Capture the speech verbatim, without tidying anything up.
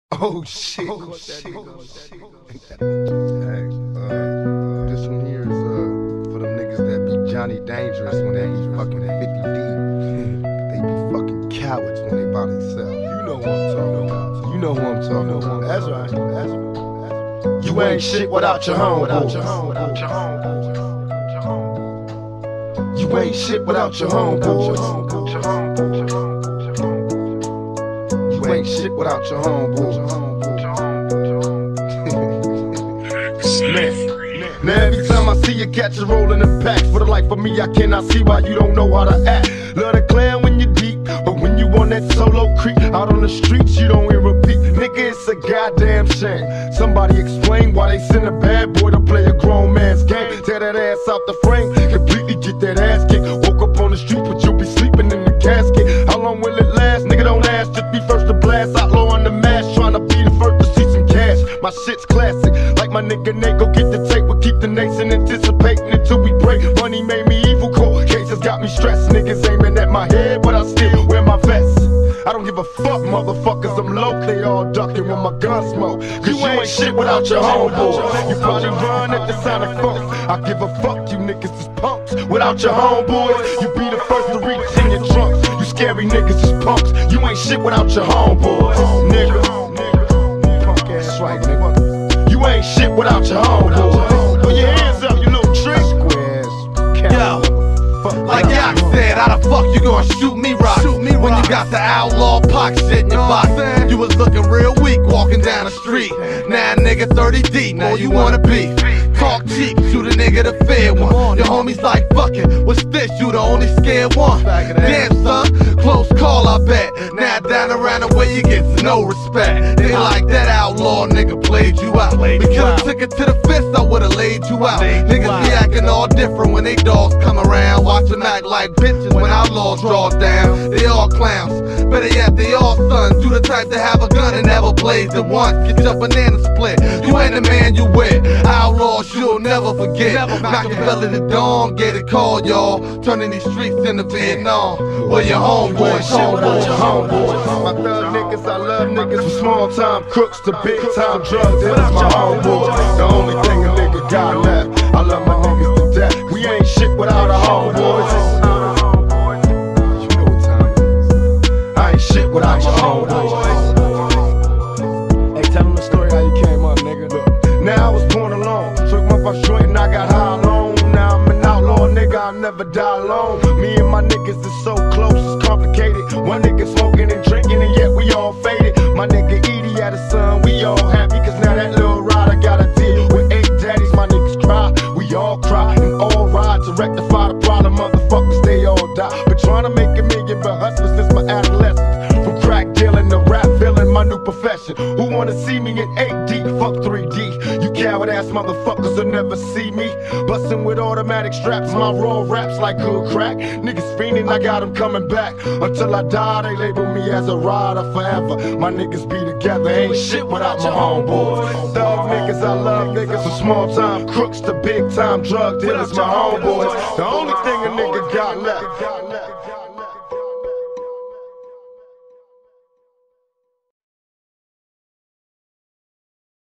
Oh shit. Oh shit. Oh shit. Hey, uh, this one here is uh for them niggas that be Johnny Dangerous when they be fucking fifty deep. They be fucking cowards when they by themselves. You know what I'm talking about. You know who I'm talking about. That's right. That's right. You ain't shit without your home. Without your home. Without your home. You ain't shit without your home, boys. You ain't shit without your home, boys. Man, now every time I see you catch a roll in the packs, for the life of me I cannot see why you don't know how to act. Love the clan when you're deep, but when you on that solo creep out on the streets, you don't hear repeat. Nigga, it's a goddamn shame. Somebody explain why they send a bad boy to play a grown man's game. Tear that ass out the frame, completely get that ass kicked. Woke up on the street, but you'll be sleeping in the casket. How long will it last? Nigga, don't ask, just be first to blast. Outlaw on the mask, trying to be the first to see some cash. My shit's classic, like my nigga Nate. Go get the tape, we'll keep the nation anticipating until we break. Money made me evil, cold cases got me stressed. Niggas aiming at my head, but I still wear my vest. I don't give a fuck, motherfuckers, I'm low. They all ducking when my gun smoke. Cause you ain't shit without your homeboy. You probably run at the sound of funk. I give a fuck, you niggas is punks. Without your homeboys, you be the first to reach in your trunks. You scary niggas is punks. You ain't shit without your homeboys, nigga. Punk ass right, nigga. You ain't shit without your homeboys. Put your hands up, you little trick. Yo, like Yak said, how the fuck you gonna shoot me rock? Shoot me when you got the outlaw Pac shit in your box. You was looking real weak walking down the street. Now nigga thirty deep, now you wanna beef. Talk cheap, shoot a nigga the fair one. Your homies like fucking, what's this? You the only scared one. Damn son, close call I bet. Now down around the way you get no respect. They like that outlaw nigga played you out. We could've took it to the fist, I would've laid you out. Niggas be acting all different when they dogs come around. Watch them act like bitches when outlaws draw down. They all clowns, better yet they all sons. You the type to have a gun and never blaze it once. Get your banana split, you ain't the man you with. Outlaws you'll never forget. Machiavelli the dawn, get it called y'all. Turning these streets into Vietnam. Where your homeboys, homeboys, homeboys. My thug niggas, I love niggas from small time crooks to big time drug dealers. My homeboys, the only thing a nigga got left. I love my niggas to death. We ain't shit without our homeboys. You know what time it is. I ain't shit without your homeboys. Hey, tell them the story how you came up, nigga. Look. Now I was born alone, took my first joint and I got high alone. Now I'm an outlaw nigga, I'll never die alone. Me and my niggas is so close, it's complicated. One nigga smoking and drinking and yet we all faded. My nigga Edie had a son, we all happy cause now that little rider got a deal with eight daddies. My niggas cry, we all cry and all ride to rectify the problem. Motherfuckers, they all die. Been trying to make a million but hustling since my adolescence. From crack dealing to rap feeling my new profession. Who wanna see me in eight D? Fuck three D. You coward ass motherfuckers will never see me bustin' with automatic straps. My raw raps like hood crack. Niggas fiendin', I got them coming back. Until I die, they label me as a rider forever. My niggas be together, ain't shit without my homeboys. Thug niggas, I love niggas from small time crooks to big time drug dealers. My homeboys, the only thing a nigga got left.